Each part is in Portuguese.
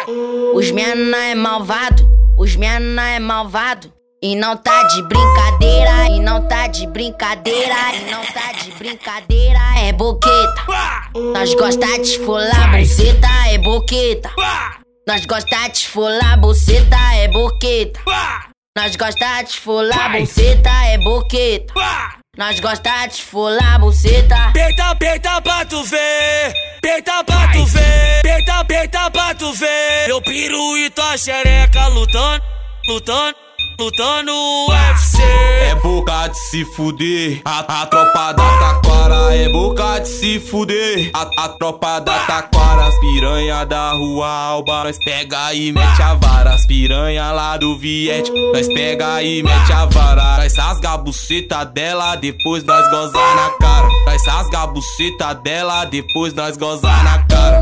Os menina é malvado, os menina é malvado. E não tá de brincadeira, e não tá de brincadeira, e não tá de brincadeira, é boqueta. Nós gosta de esfolar buceta, é boqueta. Nós gosta de esfolar buceta, é boqueta. Nós gosta de esfolar buceta, é boqueta. Nós gosta de esfolar buceta. Peita, peita pra tu ver, peita pra tu ver, peita, peita pra tu ver. Eu piro e tua xereca lutando, lutando, lutando UFC. É boca de se fuder, a tropa da taquara. É boca de se fuder, a tropa da taquara. As piranha da rua Alba, nós pega e mete a vara. As piranha lá do Viete, nós pega e mete a vara. Nós rasga a buceta dela, depois nós goza na cara. Nós rasga a buceta dela, depois nós goza na cara.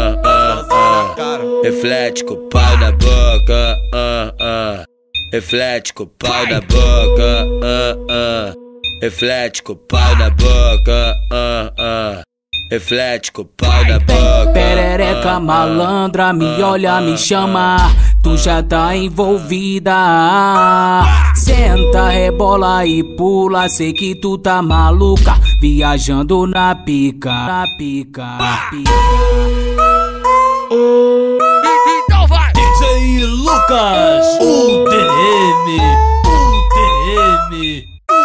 Reflete com o pau da boca, reflete com o pau da boca, reflete com o pau da boca, reflete com o pau da boca. Perereca malandra, me olha, me chama, tu já tá envolvida. Senta, rebola e pula, sei que tu tá maluca, viajando na pica, na pica, na pica. Então vai! DJ Lucas, o DM, o DM,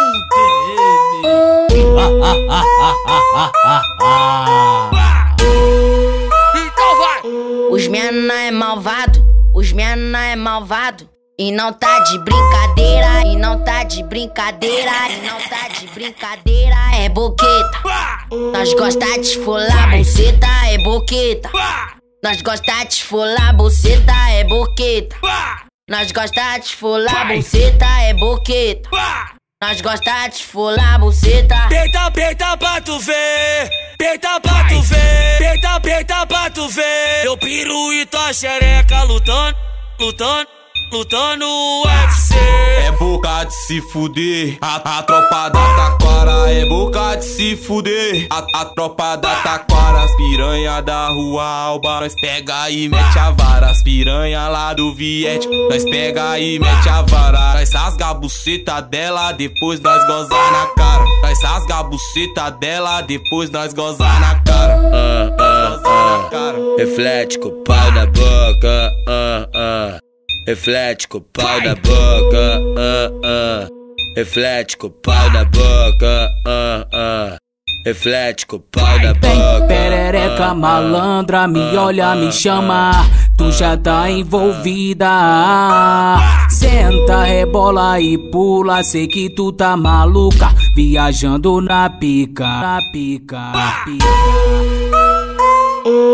Então vai! Os menina é malvado, os menina é malvado. E não tá de brincadeira, e não tá de brincadeira, e não tá de brincadeira, é boqueta. Nós gosta de esfolar buceta, é boqueta. Nós gosta de esfolar buceta, é boqueta. Nós gosta de esfolar buceta, é boqueta. Nós gosta de esfolar buceta. Peita, peita pra tu ver, peita pra tu ver, peita, peita pra tu ver. Eu piro e tua xereca lutando, lutando, lutando UFC. É boca de se fuder, a tropa da taquara. É boca de se fuder, a tropa da taquara. As piranha da rua Alba, nós pega e mete a vara. As piranha lá do Viete, nós pega e mete a vara. Nós rasga a buceta dela, depois nós goza na cara. Nós rasga a buceta dela, depois nós goza na cara. Reflete com o pau da boca, reflete com o pau da boca, reflete com o pau da boca, reflete com o pau da boca. Perereca malandra, me olha, me chama, tu já tá envolvida. Senta, rebola e pula, sei que tu tá maluca, viajando na pica, na pica, na pica.